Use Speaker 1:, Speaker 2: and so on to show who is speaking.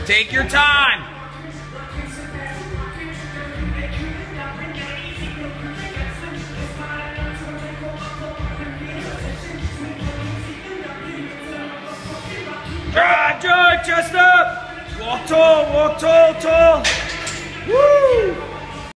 Speaker 1: Take your time. Drive, chest up. Walk tall, tall. Woo!